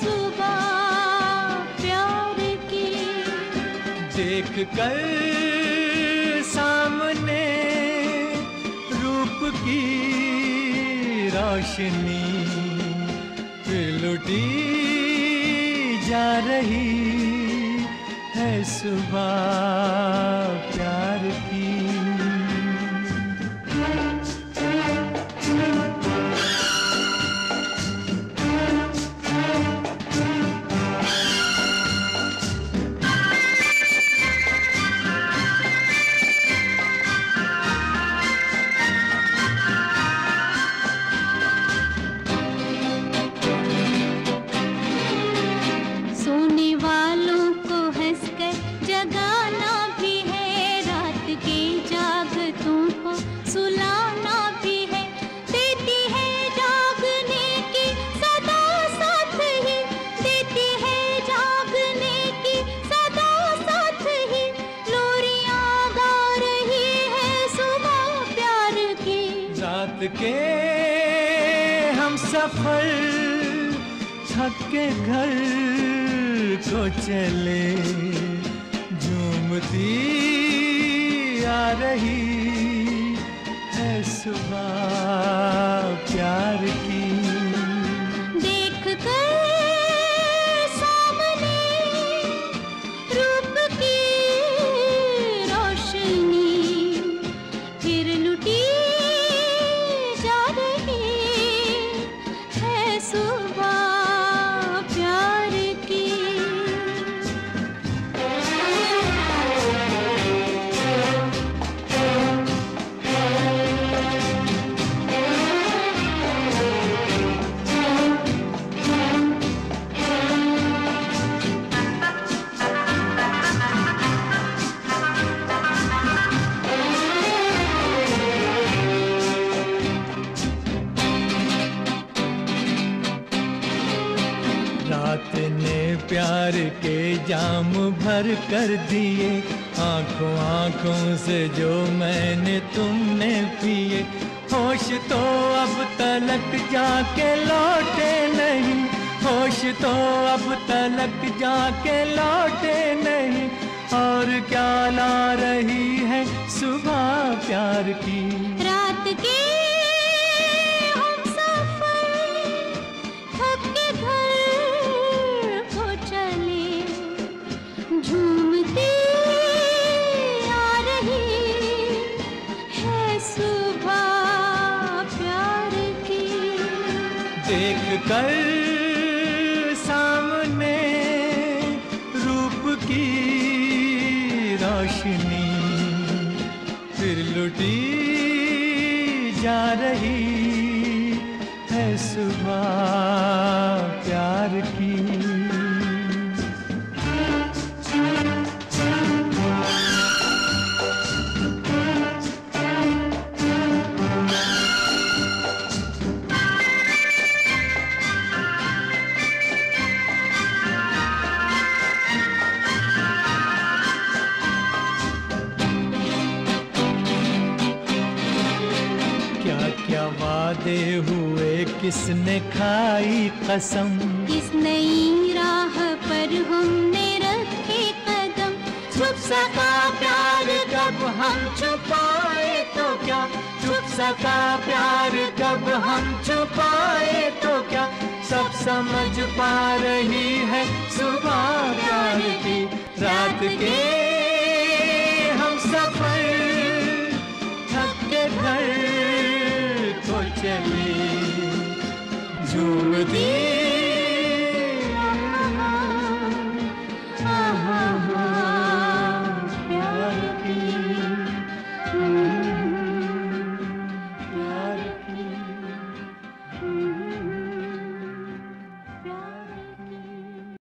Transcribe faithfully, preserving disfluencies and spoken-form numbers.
सुबह प्यार की। देख कर सामने रूप की रोशनी, फिर लुटी जा रही है सुबह प्यार की। के हम सफर थक के घर को चले, झूमती आ रही है सुबह प्यार की। देख कर सामने रूप की रोशनी, फिर लुटी सुबह प्यार की। रात ने प्यार के जाम भर कर दिए, आंखों आंखों से जो मैंने तुमने पिए। होश तो अब तलक जाके लौटे नहीं, होश तो अब तलक जाके लौटे नहीं, और क्या ला रही है सुबह प्यार की। रात के झूमती आ रही है सुबह प्यार की। देख कर सामने रूप की रोशनी, फिर लुटी जा रही है सुबह प्यार की। क्या वादे हुए किसने खाई कसम, किस नई राह पर हमने रखे कदम। छुप सका प्यार कब हम छुपाए तो क्या, छुप सका प्यार कब हम छुपाए तो क्या, सब समझ पा रही है सुबह प्यार की। रात के